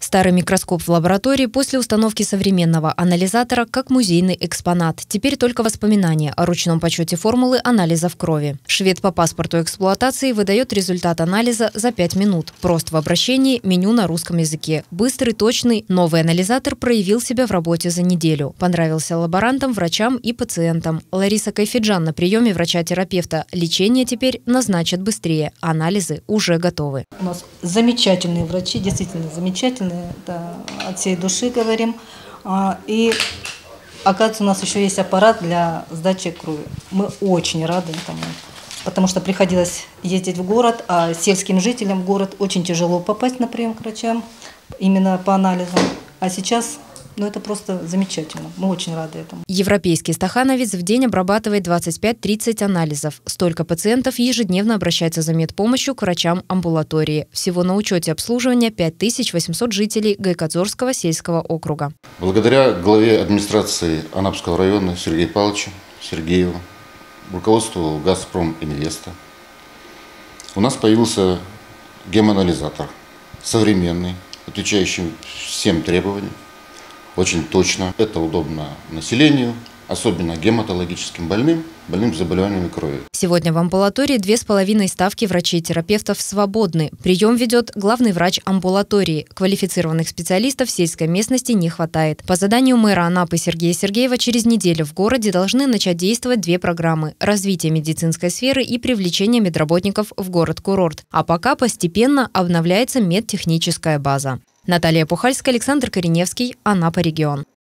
Старый микроскоп в лаборатории после установки современного анализатора как музейный экспонат. Теперь только воспоминания о ручном подсчете формулы анализа в крови. Швед по паспорту эксплуатации выдает результат анализа за 5 минут. Прост в обращении, меню на русском языке. Быстрый, точный, новый анализатор проявил себя в работе за неделю. Понравился лаборантам, врачам и пациентам. Лариса Кайфиджан на приеме врача-терапевта. Лечение теперь назначат быстрее. Анализы уже готовы. У нас замечательные врачи, действительно замечательные. Это от всей души говорим. И, оказывается, у нас еще есть аппарат для сдачи крови. Мы очень рады этому, потому что приходилось ездить в город, а сельским жителям в город очень тяжело попасть на прием к врачам, именно по анализам. А сейчас, это просто замечательно. Мы очень рады этому. Европейский стахановец в день обрабатывает 25-30 анализов. Столько пациентов ежедневно обращается за медпомощью к врачам амбулатории. Всего на учете обслуживания 5800 жителей Гайкадзорского сельского округа. Благодаря главе администрации Анапского района Сергею Павловичу Сергееву, руководству «Газпром Инвеста», у нас появился гемоанализатор, современный, отвечающий всем требованиям. Очень точно. Это удобно населению, особенно гематологическим больным с заболеваниями крови. Сегодня в амбулатории 2,5 ставки врачей-терапевтов свободны. Прием ведет главный врач амбулатории. Квалифицированных специалистов в сельской местности не хватает. По заданию мэра Анапы Сергея Сергеева через неделю в городе должны начать действовать 2 программы – развитие медицинской сферы и привлечение медработников в город-курорт. А пока постепенно обновляется медтехническая база. Наталья Пухальская, Александр Кореневский, Анапа регион.